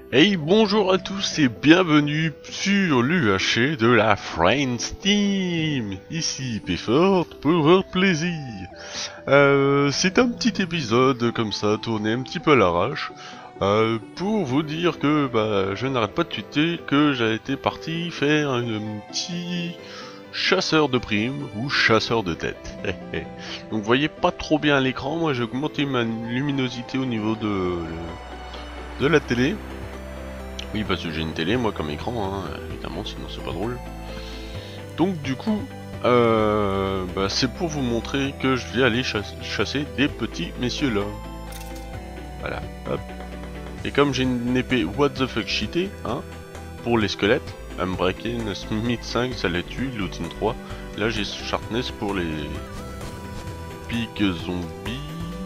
Hey, bonjour à tous et bienvenue sur l'UHC de la Friends Team. Ici Peffort pour votre plaisir. C'est un petit épisode comme ça, tourné un petit peu à l'arrache, pour vous dire que je n'arrête pas de tweeter que j'ai été parti faire un petit chasseur de primes ou chasseur de tête. Donc vous voyez pas trop bien à l'écran, moi j'ai augmenté ma luminosité au niveau de la télé. Oui, parce que j'ai une télé, moi, comme écran, hein, évidemment, sinon c'est pas drôle. Donc, du coup, c'est pour vous montrer que je vais aller chasser des petits messieurs là. Voilà, hop. Et comme j'ai une épée what the fuck cheatée, hein, pour les squelettes, Unbreaking, Smith 5, ça les tue, Looting 3. Là, j'ai Sharpness pour les pigs zombies.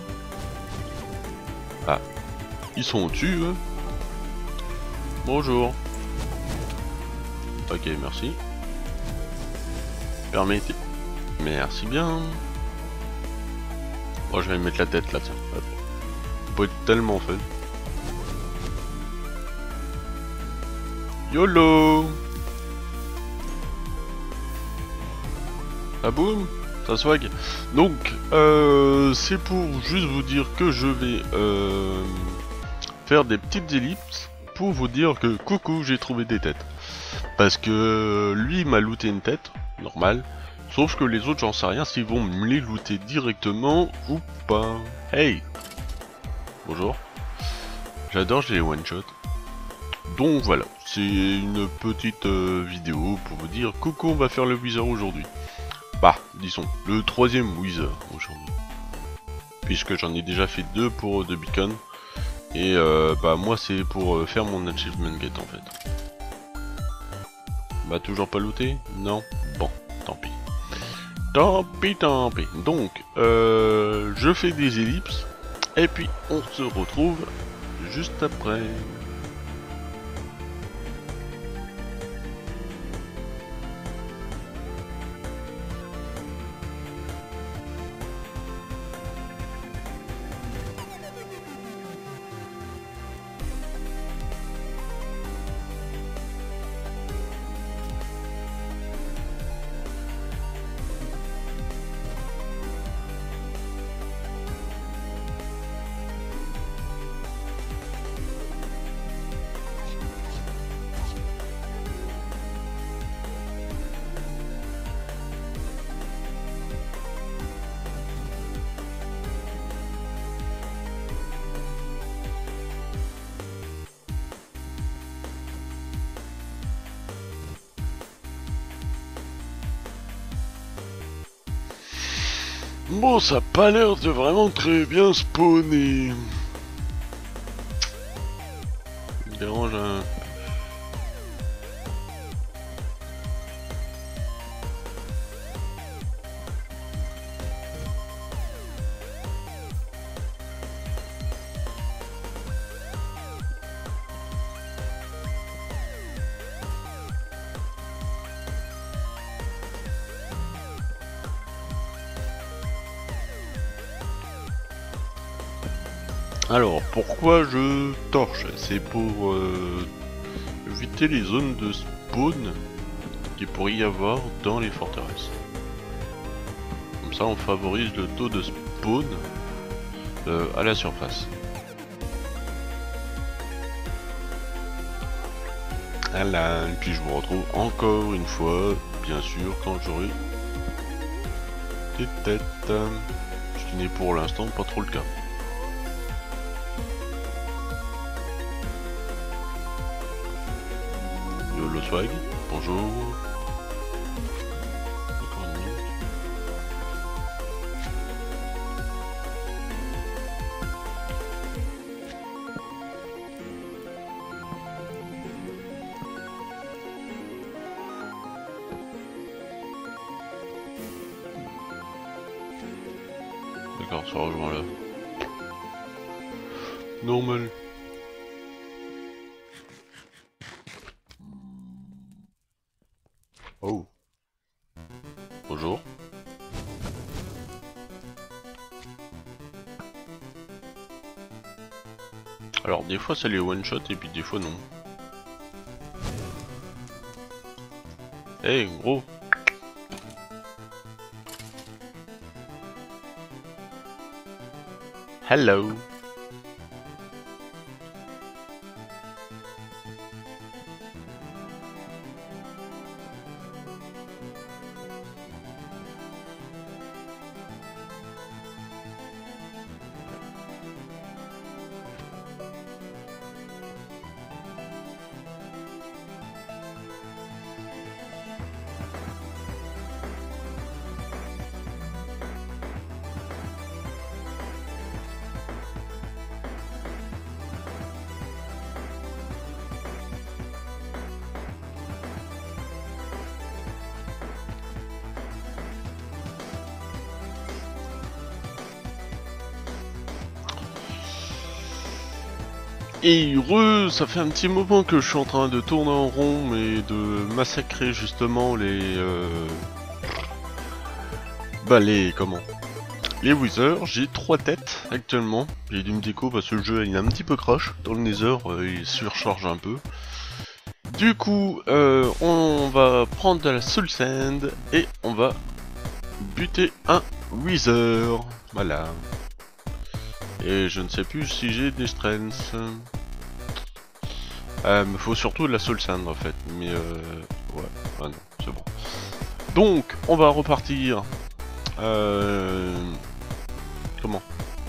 Ah, ils sont au-dessus, eux. Bonjour. Ok, merci. Permettez. Merci bien. Oh, je vais mettre la tête là, tiens. Hop. Ça peut être tellement fun. YOLO. Ah boum, ça swag. Donc, c'est pour juste vous dire que je vais faire des petites ellipses pour vous dire que coucou, j'ai trouvé des têtes. Parce que lui m'a looté une tête, normal. Sauf que les autres, j'en sais rien s'ils vont me les looter directement ou pas. Hey. Bonjour. J'adore les one-shot. Donc voilà, c'est une petite vidéo pour vous dire coucou, on va faire le Wither aujourd'hui. Bah, disons, le troisième Wither aujourd'hui. Puisque j'en ai déjà fait deux pour The Beacon. Et moi c'est pour faire mon achievement get en fait. Bah toujours pas looté? Non? Bon, tant pis. Tant pis, tant pis. Donc, je fais des ellipses. Et puis on se retrouve juste après. Bon, ça a pas l'air de vraiment très bien spawner. Il me dérange un... Alors, pourquoi je torche? C'est pour éviter les zones de spawn qu'il pourrait y avoir dans les forteresses. Comme ça, on favorise le taux de spawn à la surface. Voilà, et puis je vous retrouve encore une fois, bien sûr, quand j'aurai des têtes. Ce qui n'est pour l'instant pas trop le cas. YOLO swag, bonjour. Encore une minute. D'accord, ça rejoint là. Normal. Oh. Bonjour. Alors des fois ça les one shot et puis des fois non. Eh gros. Hello. Et heureux, ça fait un petit moment que je suis en train de tourner en rond et de massacrer justement les les Wither. J'ai 3 têtes actuellement. J'ai dû me déco parce que le jeu il est un petit peu crash dans le Nether, il surcharge un peu. Du coup, on va prendre de la Soul Sand et on va buter un Wither. Voilà. Et je ne sais plus si j'ai des strengths. Me faut surtout de la Soul Sand en fait. Mais ouais, ah non, c'est bon. Donc, on va repartir. Comment?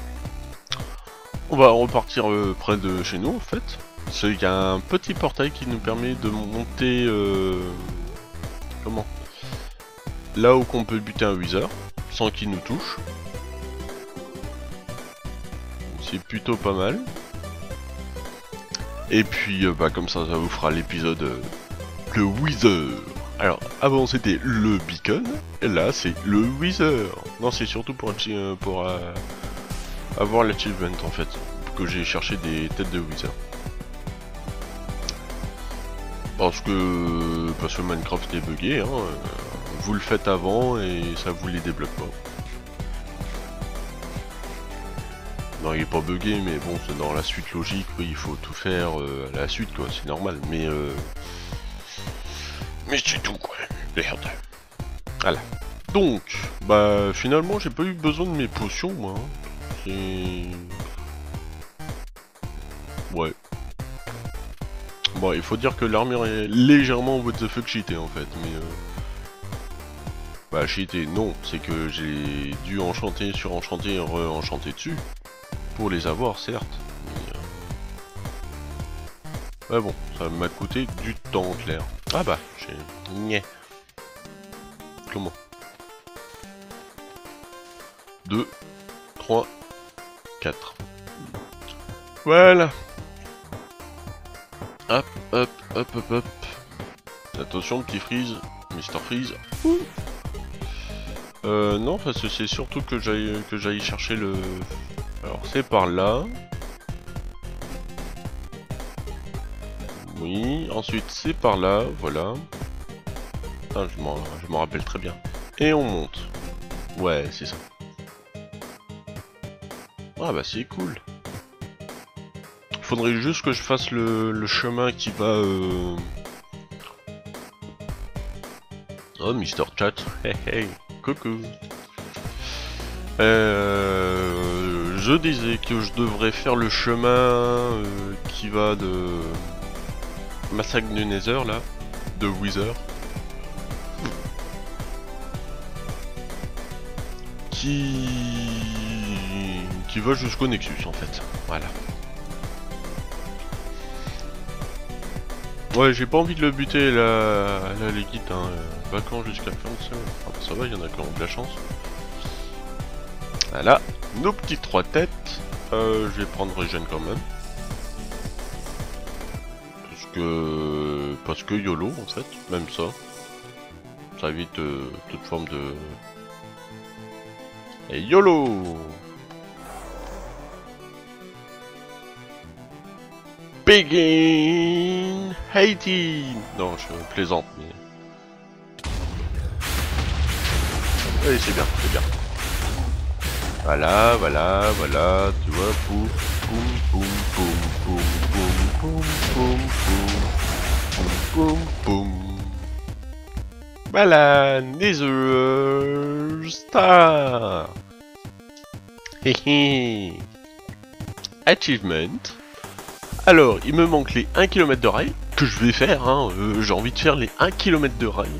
On va repartir près de chez nous en fait. C'est qu'il y a un petit portail qui nous permet de monter. Comment? Là où qu'on peut buter un Wither sans qu'il nous touche. C'est plutôt pas mal. Et puis bah comme ça vous fera l'épisode le Wither. Alors avant c'était le beacon, et là c'est le Wither. Non, c'est surtout pour avoir l'achievement en fait, que j'ai cherché des têtes de Wither. Parce que Minecraft est bugué, hein, vous le faites avant et ça vous les débloque pas. Non, il est pas bugué, mais bon, c'est dans la suite logique, oui, il faut tout faire à la suite, quoi, c'est normal, mais c'est tout, quoi, merde. Voilà. Donc, bah, finalement, j'ai pas eu besoin de mes potions, moi. C'est... Ouais. Bon, il faut dire que l'armure est légèrement what the fuck cheatée, en fait, mais bah, cheaté, non, c'est que j'ai dû enchanter, surenchanter et re-enchanter dessus. Pour les avoir, certes. Mais bon, ça m'a coûté du temps, en clair. Ah bah, j'ai... Nyeh. Comment? 2, 3, 4. Voilà. Hop, hop, hop, hop, hop. Attention, petit freeze. Mister Freeze. Ouh. Non, parce que c'est surtout que j'aille chercher le... Alors c'est par là. Oui, ensuite c'est par là, voilà. Ah, je m'en rappelle très bien. Et on monte. Ouais, c'est ça. Ah bah c'est cool. Faudrait juste que je fasse le chemin qui va... Oh, Mister Chat. Hey hey, coucou. Je disais que je devrais faire le chemin qui va de Massacre du Nether là, de Wither, qui va jusqu'au Nexus en fait. Voilà. Ouais, j'ai pas envie de le buter la Legit, hein. Vacances jusqu'à fin de semaine. Ah bah ça va, il y en a qui ont de la chance. Voilà, nos petites 3 têtes. Je vais prendre Regen quand même. Parce que YOLO en fait, même ça. Ça évite toute forme de... Et YOLO! Begin hating! Non, je plaisante, mais... Allez, c'est bien, c'est bien. Voilà, voilà, voilà, tu vois, pouf. Boum, boum, boum, boum, boum, boum, boum, boum. Voilà, Nether Star. Hehe. Achievement. Alors, il me manque les 1 km de rail, que je vais faire, hein. J'ai envie de faire les 1 km de rail.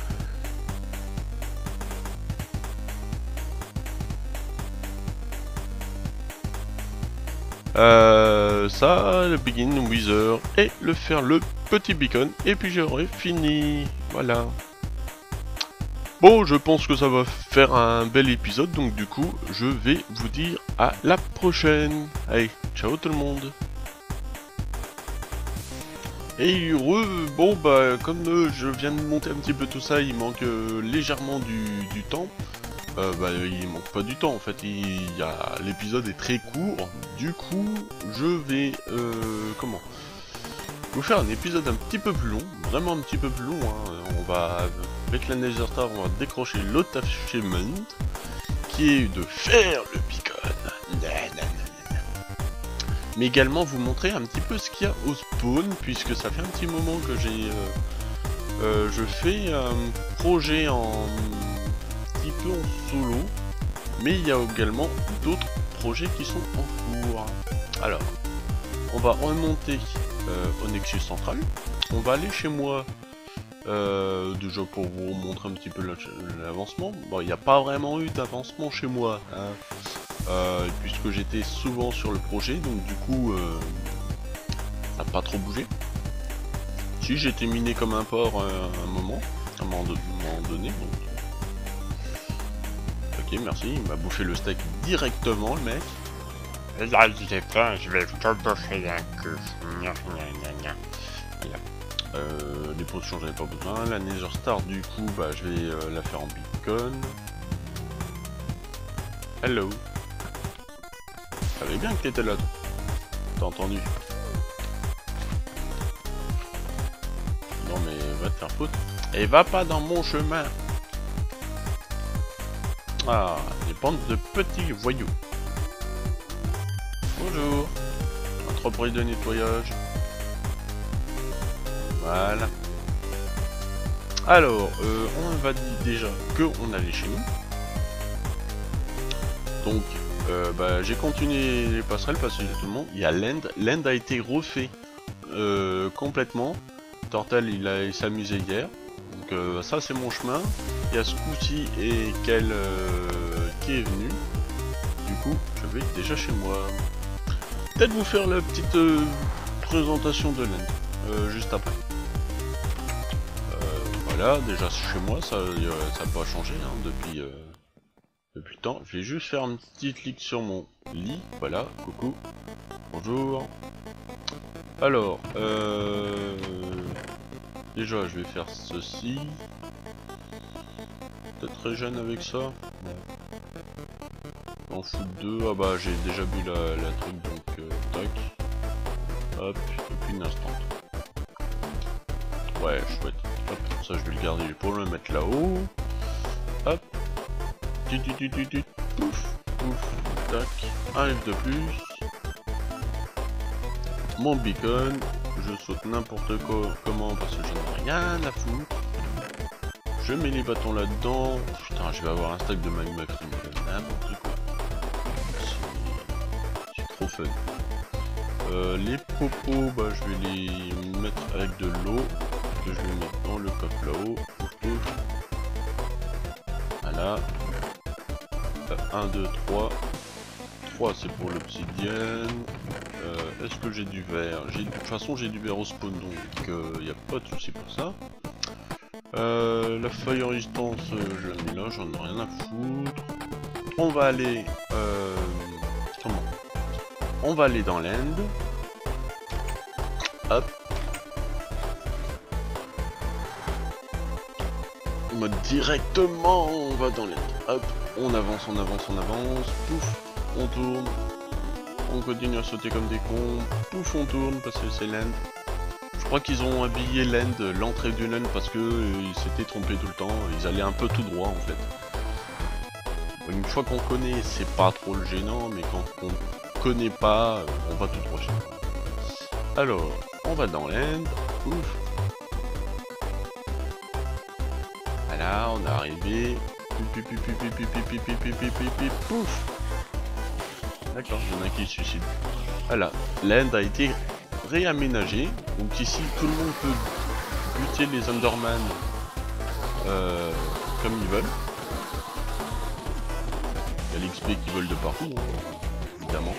Ça, le begin wither et le faire le petit beacon et puis j'aurai fini. Voilà. Bon, je pense que ça va faire un bel épisode, donc du coup, je vais vous dire à la prochaine. Allez, ciao tout le monde. Et bon bah comme je viens de monter un petit peu tout ça, il manque légèrement du temps. Bah il manque pas du temps en fait, l'épisode est très court, du coup je vais vous faire un épisode un petit peu plus long, vraiment un petit peu plus long, hein. On va, avec la Nether Star, on va décrocher l'autre achievement, qui est de faire le beacon. Mais également vous montrer un petit peu ce qu'il y a au spawn, puisque ça fait un petit moment que je fais un projet en peu en solo, mais il y a également d'autres projets qui sont en cours. Alors, on va remonter au Nexus central. On va aller chez moi déjà pour vous montrer un petit peu l'avancement. Bon, il n'y a pas vraiment eu d'avancement chez moi, hein, puisque j'étais souvent sur le projet, donc du coup, ça n'a pas trop bougé. Si j'étais miné comme un porc à un moment donné. Donc, ok, merci, il m'a bouffé le steak directement, le mec. Et là, j'ai faim, je vais te bouffer un coup. Les potions, j'en ai pas besoin. La Nether Star, du coup, bah, je vais la faire en beacon. Hello. Je savais bien que t'étais là. T'as entendu? Non, mais va te faire foutre. Et va pas dans mon chemin. Ah, des bandes de petits voyous. Bonjour. Entreprise de nettoyage. Voilà. Alors, on va dire déjà qu'on allait chez nous. Donc, bah, j'ai continué les passerelles parce qu'il y a tout le monde. Il y a l'end. L'end a été refait complètement. Tortel, il s'amusait hier. Donc, ça, c'est mon chemin. Il y a ce coup-ci et quel qui est venu. Du coup, je vais déjà chez moi. Peut-être vous faire la petite présentation de l'end juste après. Voilà, déjà chez moi, ça n'a pas changé hein, depuis le temps. Je vais juste faire une petite clic sur mon lit. Voilà, coucou. Bonjour. Alors, déjà, je vais faire ceci. T'es très jeune avec ça? En foot 2, ah bah j'ai déjà vu la truc donc tac. Hop, et puis une instant. Ouais, chouette. Hop, ça je vais le garder pour le mettre là-haut. Hop. Pouf, pouf, tac. Un F de plus. Mon beacon. Je saute n'importe comment parce que j'en ai rien à foutre. Je mets les bâtons là-dedans. Putain, je vais avoir un stack de magma cream. N'importe quoi. C'est trop fun. Les popos, bah, je vais les mettre avec de l'eau. Que je vais mettre dans le coffre là-haut. Voilà. 1, 2, 3. 3 c'est pour l'obsidienne. Est-ce que j'ai du verre? De toute façon j'ai du verre au spawn donc il n'y a pas de souci pour ça. La fire resistance je la mets là, j'en ai rien à foutre. On va aller comment? On va aller dans l'end. Hop. En mode directement on va dans l'end. Hop. On avance, on avance, on avance. Pouf. On tourne. On continue à sauter comme des cons. Pouf, on tourne parce que c'est l'end. Je crois qu'ils ont habillé l'end, l'entrée du l'end parce que ils s'étaient trompés tout le temps. Ils allaient un peu tout droit en fait. Une fois qu'on connaît, c'est pas trop le gênant, mais quand on connaît pas, on va tout prochain. Alors, on va dans l'end. Ouf. Voilà, on est arrivé. Pouf. D'accord, il y en a qui se suicident. Voilà, l'end a été réaménagé. Donc ici, tout le monde peut buter les Enderman comme ils veulent. Il y a l'XP qui vole de partout, hein, évidemment.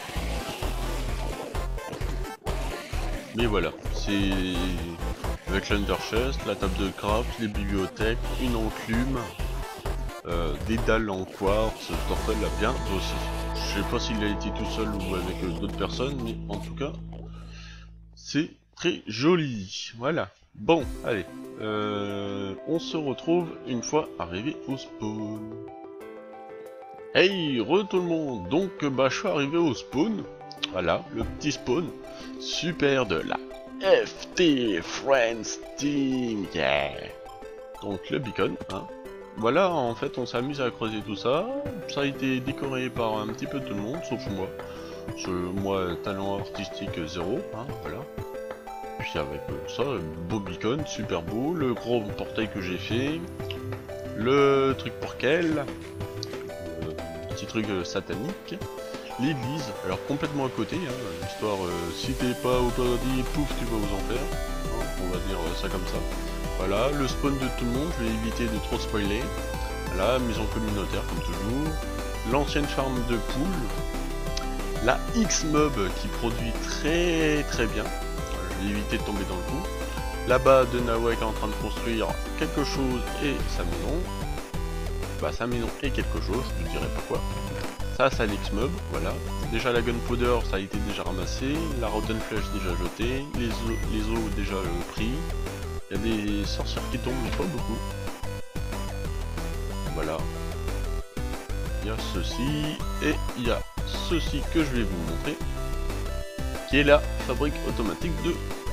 Mais voilà, c'est avec l'Underchest, la table de craft, les bibliothèques, une enclume, des dalles en quartz, Tortel l'a bien aussi. Je sais pas s'il a été tout seul ou avec d'autres personnes, mais en tout cas, c'est très joli. Voilà. Bon, allez, on se retrouve une fois arrivé au spawn. Hey, tout le monde. Donc, bah, je suis arrivé au spawn. Voilà, le petit spawn. Super de la FT Friends Team, yeah. Donc le beacon, hein. Voilà, en fait, on s'amuse à creuser tout ça. Ça a été décoré par un petit peu tout le monde, sauf moi. Moi, talent artistique 0, hein, voilà. Puis avec ça, beau beacon, super beau. Le gros portail que j'ai fait. Le truc pour quel petit truc satanique. L'église, alors complètement à côté, hein, histoire, si t'es pas au paradis, pouf, tu vas vous en faire, hein, on va dire ça comme ça. Voilà, le spawn de tout le monde, je vais éviter de trop spoiler. Voilà, maison communautaire comme toujours. L'ancienne farm de poules. La X-Mob qui produit très bien. Je vais éviter de tomber dans le coup. Là-bas, de Nawak est en train de construire quelque chose et sa maison. Bah, sa maison et quelque chose, je vous dirai pourquoi. Ça, c'est l'X-Mob, voilà. Déjà la Gunpowder, ça a été déjà ramassé. La Rotten Flesh déjà jetée. Les os déjà pris. Il y a des sorcières qui tombent, mais pas beaucoup. Voilà. Il y a ceci. Et il y a ceci que je vais vous montrer. Qui est la fabrique automatique de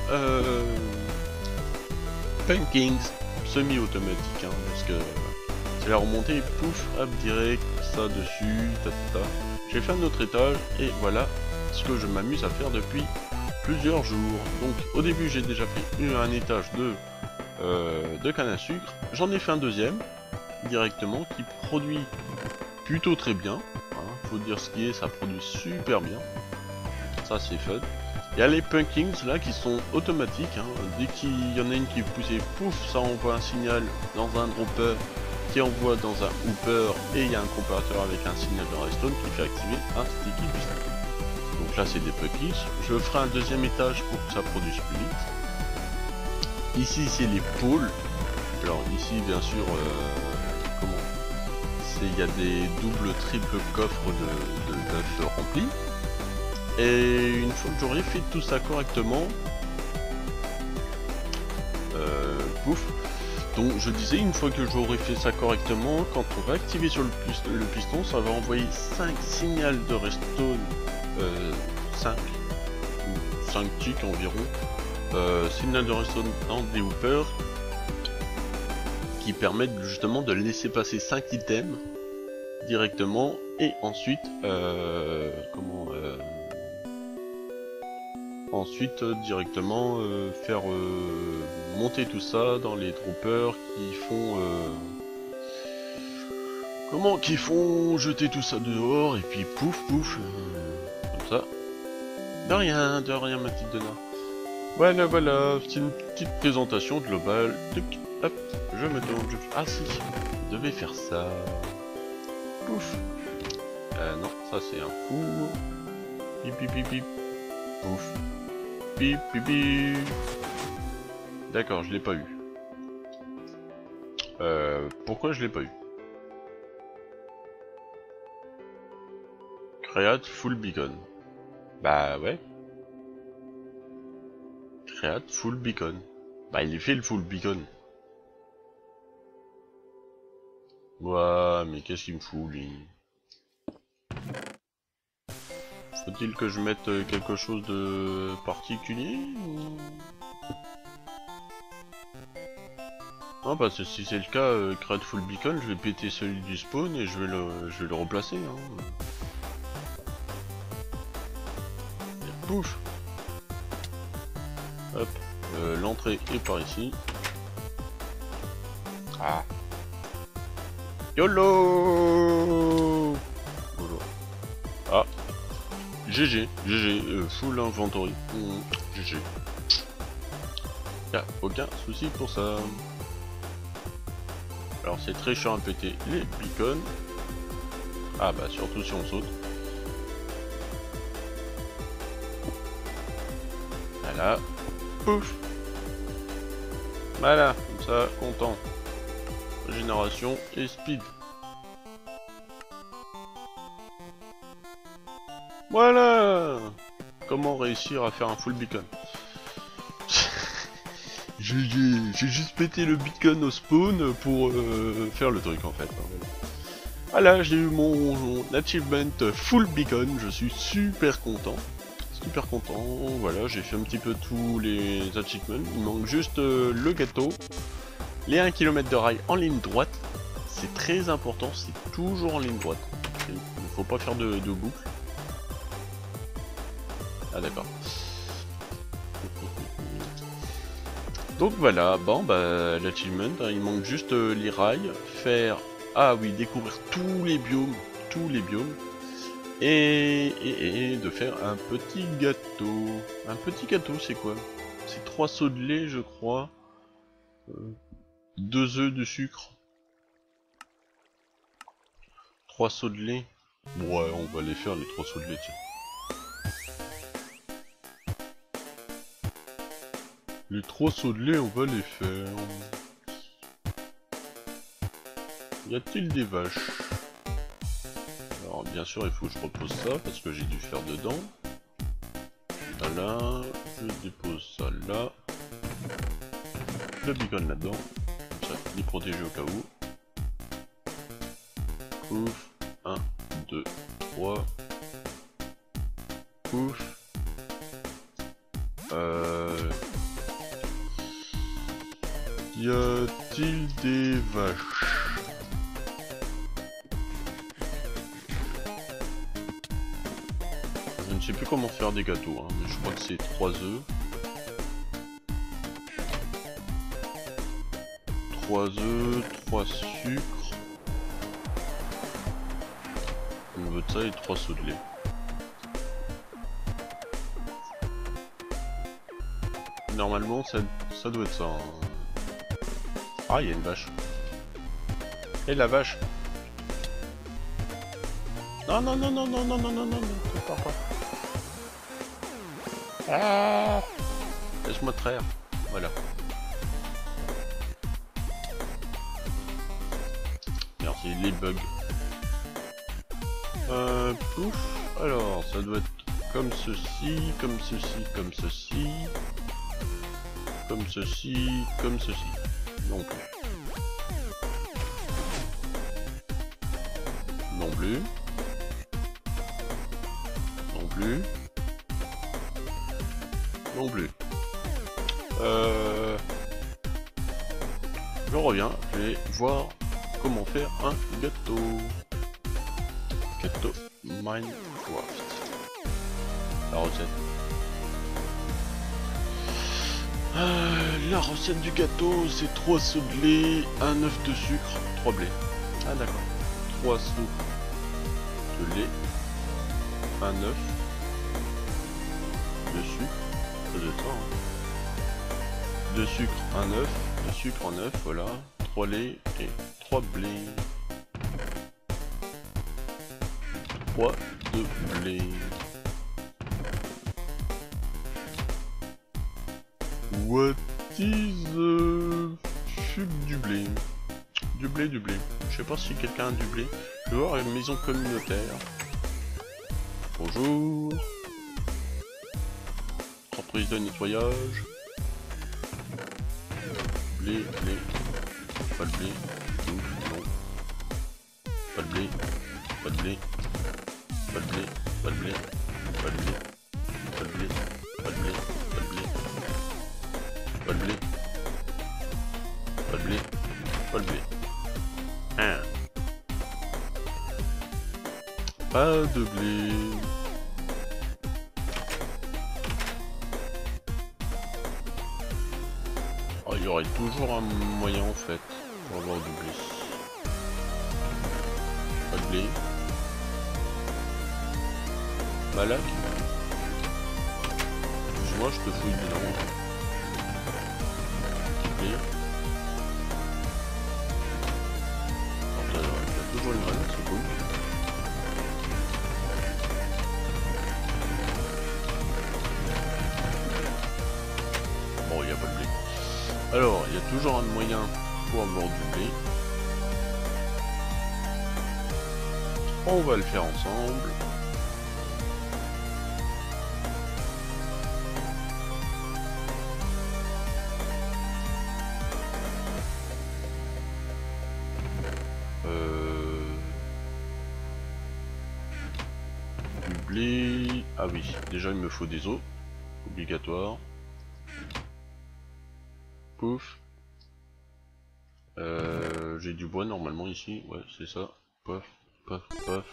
Pumpkins. Semi-automatique, hein, parce que c'est la remontée, pouf, hop, direct, ça dessus, tata. J'ai fait un autre étage, et voilà ce que je m'amuse à faire depuis plusieurs jours. Donc au début j'ai déjà fait un étage de canne à sucre. J'en ai fait un deuxième, directement, qui produit plutôt très bien. Hein, faut dire ce qui est, ça produit super bien. Ça c'est fun. Il y a les Pumpkins là qui sont automatiques. Hein. Dès qu'il y en a une qui est poussée, pouf, ça envoie un signal dans un dropper qui envoie dans un hooper, et il y a un comparateur avec un signal de redstone qui fait activer un sticky du stack. Donc là c'est des Pumpkins. Je ferai un deuxième étage pour que ça produise plus vite. Ici c'est les pôles. Alors ici bien sûr, il y a des doubles, triples coffres de d'œufs remplis. Et une fois que j'aurai fait tout ça correctement, pouf. Donc je disais, une fois que j'aurai fait ça correctement, quand on va activer sur le piston, ça va envoyer 5 signaux de redstone, 5 ticks environ, signal de redstone dans des hoopers, qui permettent justement de laisser passer 5 items directement, et ensuite, directement faire monter tout ça dans les droppers qui font jeter tout ça dehors, et puis pouf pouf, comme ça. De rien ma petite Donna. Voilà, c'est une petite présentation globale. Hop, je me tourne, ah si, je devais faire ça. Pouf. Non, ça c'est un four. Pip pip pip pip. Pouf. Pip pip pip. D'accord, je l'ai pas eu. Pourquoi je l'ai pas eu? Create full beacon. Bah ouais. Create full beacon. Bah il est fait le full beacon. Ouah, mais qu'est-ce qu'il me fout lui? Faut-il que je mette quelque chose de particulier ou... Non, parce que si c'est le cas, create full beacon, je vais péter celui du spawn et je vais le replacer. Hein. Pouf. Hop. L'entrée est par ici. Ah. YOLO. Voilà. Ah. GG. Full inventory. GG. Y'a aucun souci pour ça. Alors c'est très chiant à péter les beacons. Ah bah surtout si on saute. Voilà. Pouf. Voilà, comme ça, content. Régénération et speed. Voilà. Comment réussir à faire un full beacon? J'ai juste pété le beacon au spawn pour faire le truc en fait. Voilà, j'ai eu mon achievement full beacon, je suis super content. Voilà, j'ai fait un petit peu tous les achievements. Il manque juste le gâteau, les 1 km de rail en ligne droite. C'est très important, c'est toujours en ligne droite. Il ne faut pas faire de boucle. Ah d'accord. Donc voilà, bon bah l'achievement, il manque juste les rails, faire, ah oui, découvrir tous les biomes, et de faire un petit gâteau. Un petit gâteau c'est quoi? C'est 3 seaux de lait je crois, 2 œufs de sucre, 3 seaux de lait. Ouais, on va les faire les 3 seaux de lait, tiens. Les 3 seaux de lait, on va les faire. Y a-t-il des vaches? Alors bien sûr il faut que je repose ça parce que j'ai dû faire dedans. Voilà, je dépose ça là. Le beacon là-dedans. Comme ça, il est protégé au cas où. Pouf. 1, 2, 3. Pouf. Y a-t-il des vaches? Je ne sais plus comment faire des gâteaux, hein, mais je crois que c'est 3 œufs. 3 œufs, 3 sucres. On veut de ça et 3 seaux de lait. Normalement ça doit être ça. Hein. Ah, il y a une vache. Et la vache. Non, non, non, non, non, non, non, non, non, non, ne pars pas. Ah, laisse-moi traire. Voilà. Merci, les bugs. Pouf. Alors, ça doit être comme ceci, comme ceci, comme ceci. Comme ceci, comme ceci. Non plus. Non plus. Non plus. Non plus. Je reviens, je vais voir comment faire un gâteau. Gâteau Minecraft. La recette. La recette du gâteau, c'est 3 seaux de lait, 1 œuf de sucre, 3 blés. Ah d'accord. 3 seaux de lait, 1 œuf de sucre, ça doit être ça, hein. De sucre, 1 œuf, de sucre en œuf, voilà. 3 laits et 3 blés. 3 de blé. What is du blé? Du blé. Je sais pas si quelqu'un a du blé. Je vais voir une maison communautaire. Bonjour. Entreprise de nettoyage. Blé. Pas de blé. Non. Pas de blé. Pas de blé. Pas de blé. Pas de blé. Pas de blé. Pas de blé. Pas de blé. Pas de blé. Pas de blé. Pas de blé. Pas de blé. Hein. Pas de blé. Oh, il y aurait toujours un moyen en fait pour avoir du blé. Pas de blé. Malak. Excuse-moi, je te fouille dedans. Petit blé. Alors, il y a toujours une graine, c'est cool. Bon, il n'y a pas de blé. Alors, il y a toujours un moyen pour avoir du blé. On va le faire ensemble. Du blé... Ah oui, déjà il me faut des os. Obligatoire. Pouf. J'ai du bois normalement ici. Ouais, c'est ça. Pof, pof, pof.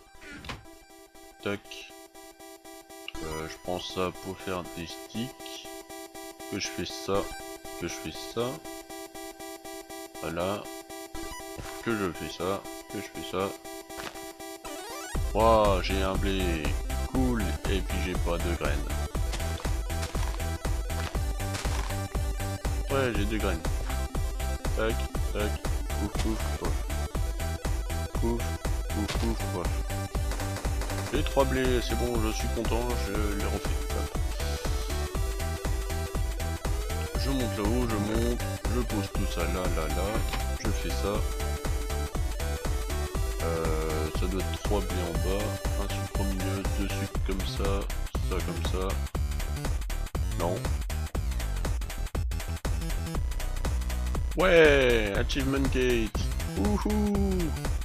Tac. Je prends ça pour faire des sticks. Que je fais ça. Que je fais ça. Voilà. Que je fais ça. Que je fais ça. Waouh, j'ai un blé. Cool. Et puis j'ai pas de graines. Ouais, j'ai deux graines. Tac, tac. Pouf, pouf, pouf. Pouf, pouf, pouf, pouf. J'ai 3 blés, c'est bon, je suis content, je les refais. Je monte là-haut, je monte, je pose tout ça là, là, là. Je fais ça. Ça doit être 3 blés en bas, un sucre au milieu, 2 sucres comme ça comme ça. Non. Ouais, Achievement Gate. Wouhou.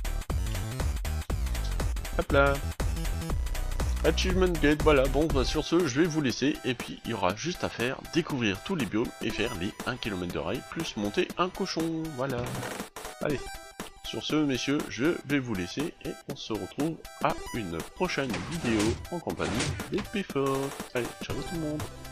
Hop là. Achievement Gate, voilà. Bon, bah sur ce, je vais vous laisser. Et puis, il y aura juste à faire découvrir tous les biomes et faire les 1 km de rail, plus monter un cochon. Voilà. Allez. Sur ce, messieurs, je vais vous laisser. Et on se retrouve à une prochaine vidéo en compagnie des P4. Allez, ciao tout le monde.